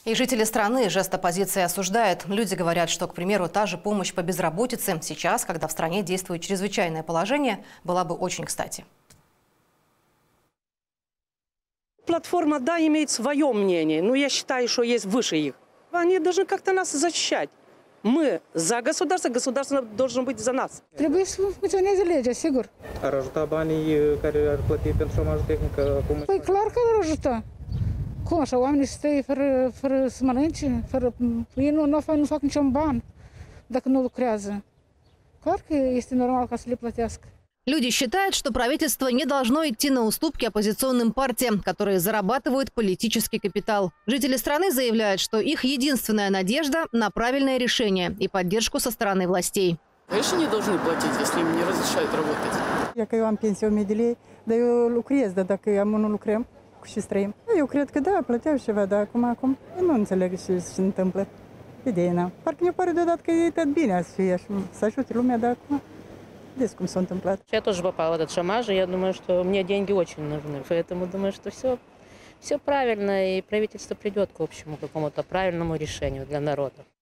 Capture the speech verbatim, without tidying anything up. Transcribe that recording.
И жители страны жест оппозиции осуждают. Люди говорят, что, к примеру, та же помощь по безработице сейчас, когда в стране действует чрезвычайное положение, была бы очень кстати. Платформа, да, имеет свое мнение, но я считаю, что есть выше их. Они должны как-то нас защищать. Мы за государство, государство должно быть за нас. Trebuie să funcționeze legea, sigur. Ar ajuta banii care ar plăti pentru șomaj tehnic acum? Păi clar că ar ajuta. Cum așa, oamenii stă fără, fără să mănânce, fără... Ei nu, nu, nu fac niciun ban dacă nu lucrează. Clar că este normal ca să le plătească. Люди считают, что правительство не должно идти на уступки оппозиционным партиям, которые зарабатывают политический капитал. Жители страны заявляют, что их единственная надежда на правильное решение и поддержку со стороны властей. Конечно, не должны платить, если им не разрешают работать. Dacă eu am pensie o mie de lei, dar eu lucrez, dar dacă am unul lucrăm și străim. Eu cred că da, plăteau ceva, dar acum, acum eu nu înțeleg ce se întâmplă. Ideea n-am. Parcă mi-a pare deodată că e tot bine să fie și să ajute lumea, dar acum... Я тоже попала в этот шомаж, и я думаю, что мне деньги очень нужны. Поэтому думаю, что все, все правильно, и правительство придет к общему какому-то правильному решению для народа.